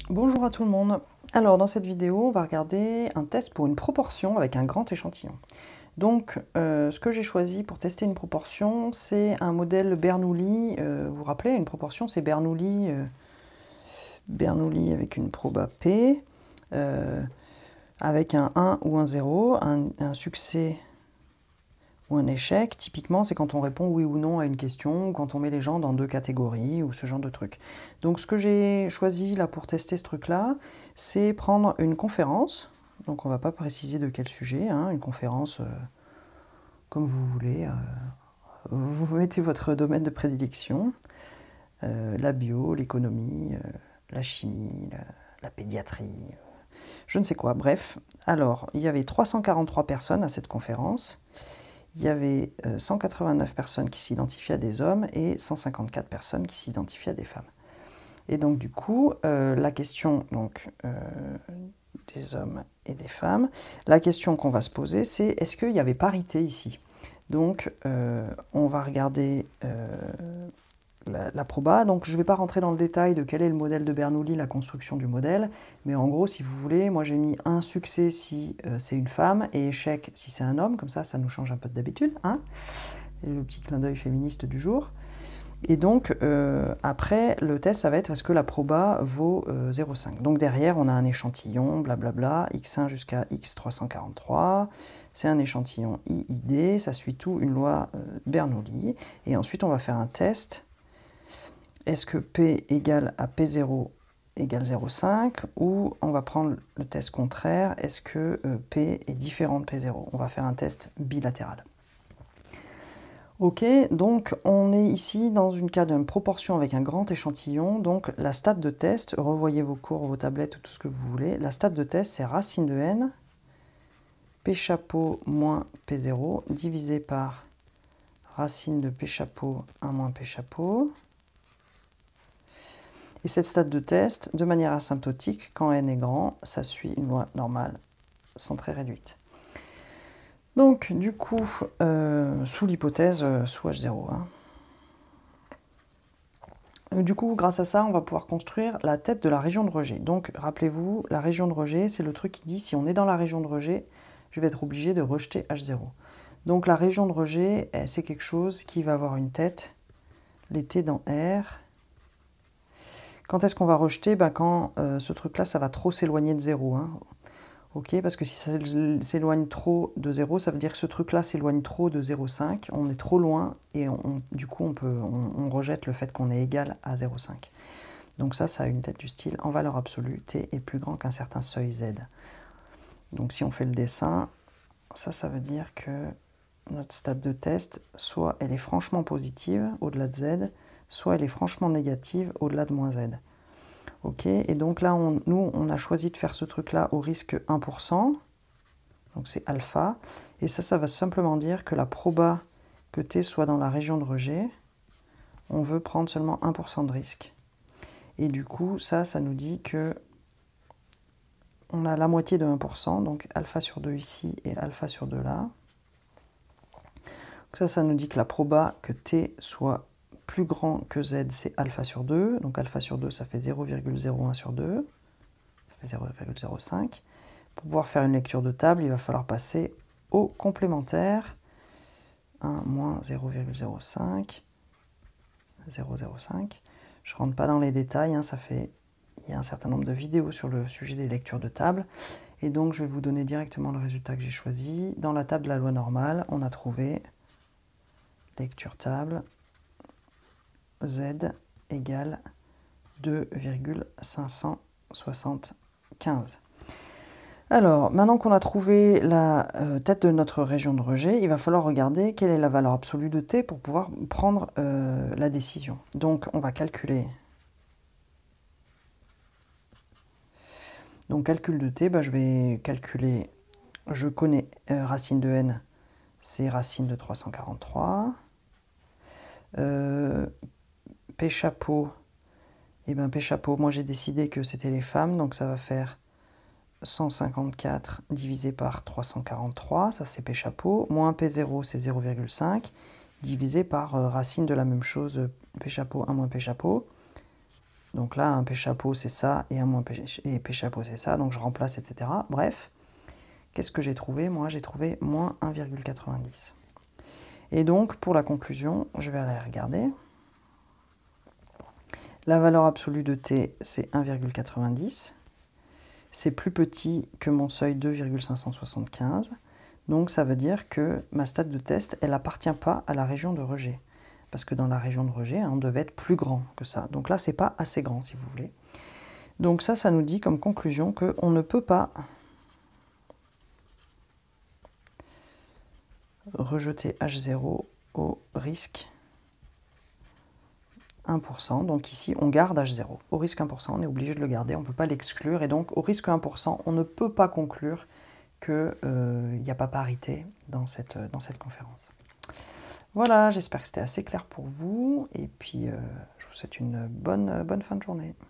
Bonjour à tout le monde. Alors dans cette vidéo, on va regarder un test pour une proportion avec un grand échantillon. Donc ce que j'ai choisi pour tester une proportion, c'est un modèle Bernoulli. Vous vous rappelez, une proportion c'est Bernoulli, Bernoulli avec une proba P, avec un 1 ou un 0, un succès ou un échec. Typiquement, c'est quand on répond oui ou non à une question, ou quand on met les gens dans deux catégories, ou ce genre de truc. Donc ce que j'ai choisi là pour tester ce truc-là, c'est prendre une conférence. Donc on ne va pas préciser de quel sujet, hein, une conférence comme vous voulez. Vous mettez votre domaine de prédilection, la bio, l'économie, la chimie, la pédiatrie, je ne sais quoi. Bref, alors il y avait 343 personnes à cette conférence. Il y avait 189 personnes qui s'identifiaient à des hommes et 154 personnes qui s'identifiaient à des femmes. Et donc du coup, la question des hommes et des femmes, la question qu'on va se poser, c'est est-ce qu'il y avait parité ici? Donc on va regarder la proba. Donc je ne vais pas rentrer dans le détail de quel est le modèle de Bernoulli, la construction du modèle, mais en gros, si vous voulez, moi j'ai mis un succès si c'est une femme et échec si c'est un homme, comme ça nous change un peu d'habitude, hein, et le petit clin d'œil féministe du jour. Et donc après, le test, ça va être est-ce que la proba vaut 0,5. Donc derrière, on a un échantillon, blablabla, x1 jusqu'à x343, c'est un échantillon IID, ça suit tout une loi Bernoulli, et ensuite on va faire un test. Est-ce que P égale à P0 égale 0,5 ou on va prendre le test contraire, est-ce que P est différent de P0? On va faire un test bilatéral. Ok, donc on est ici dans une cas d'une proportion avec un grand échantillon, donc la stat de test, revoyez vos cours, vos tablettes, tout ce que vous voulez, la stat de test c'est racine de n, P chapeau moins P0 divisé par racine de P chapeau 1 moins P chapeau. Et cette stat de test, de manière asymptotique, quand n est grand, ça suit une loi normale centrée réduite. Donc, du coup, sous l'hypothèse, sous H0. Hein. Du coup, grâce à ça, on va pouvoir construire la tête de la région de rejet. Donc, rappelez-vous, la région de rejet, c'est le truc qui dit, si on est dans la région de rejet, je vais être obligé de rejeter H0. Donc, la région de rejet, c'est quelque chose qui va avoir une tête, les T dans R. Quand est-ce qu'on va rejeter? Quand ce truc-là, ça va trop s'éloigner de 0. Hein. Ok, parce que si ça s'éloigne trop de 0, ça veut dire que ce truc-là s'éloigne trop de 0,5. On est trop loin et du coup, on rejette le fait qu'on est égal à 0,5. Donc ça a une tête du style en valeur absolue, t est plus grand qu'un certain seuil z. Donc si on fait le dessin, ça veut dire que notre stade de test, soit elle est franchement positive au-delà de z, soit elle est franchement négative au-delà de moins z. Ok, et donc là, nous, on a choisi de faire ce truc-là au risque 1%, donc c'est alpha, et ça va simplement dire que la proba que t soit dans la région de rejet, on veut prendre seulement 1% de risque. Et du coup, ça nous dit que on a la moitié de 1%, donc alpha sur 2 ici et alpha sur 2 là. Donc ça nous dit que la proba que t soit plus grand que z, c'est alpha sur 2. Donc alpha sur 2, ça fait 0,01 sur 2. Ça fait 0,05. Pour pouvoir faire une lecture de table, il va falloir passer au complémentaire. 1 moins 0,05. 0,05. Je ne rentre pas dans les détails, hein, il y a un certain nombre de vidéos sur le sujet des lectures de table. Et donc, je vais vous donner directement le résultat que j'ai choisi. Dans la table de la loi normale, on a trouvé lecture table z égale 2,575. Alors, maintenant qu'on a trouvé la tête de notre région de rejet, il va falloir regarder quelle est la valeur absolue de t pour pouvoir prendre la décision. Donc, on va calculer. Donc, calcul de t, je vais calculer, je connais racine de n, c'est racine de 343. P chapeau, P chapeau, moi j'ai décidé que c'était les femmes, donc ça va faire 154 divisé par 343, ça c'est P chapeau, moins P0 c'est 0,5, divisé par racine de la même chose, P chapeau 1 moins P chapeau, Donc là, un P chapeau, c'est ça, et un moins P chapeau, c'est ça. Donc je remplace, etc. Bref, qu'est-ce que j'ai trouvé? Moi, j'ai trouvé moins 1,90. Et donc, pour la conclusion, je vais aller regarder. La valeur absolue de t, c'est 1,90. C'est plus petit que mon seuil 2,575. Donc ça veut dire que ma stade de test, elle n'appartient pas à la région de rejet. Parce que dans la région de rejet, on devait être plus grand que ça. Donc là, c'est pas assez grand, si vous voulez. Donc ça nous dit comme conclusion qu'on ne peut pas rejeter H0 au risque 1%. Donc ici, on garde H0. Au risque 1%, on est obligé de le garder, on ne peut pas l'exclure. Et donc, au risque 1%, on ne peut pas conclure qu'il n'y a pas parité dans cette conférence. Voilà, j'espère que c'était assez clair pour vous. Et puis, je vous souhaite une bonne fin de journée.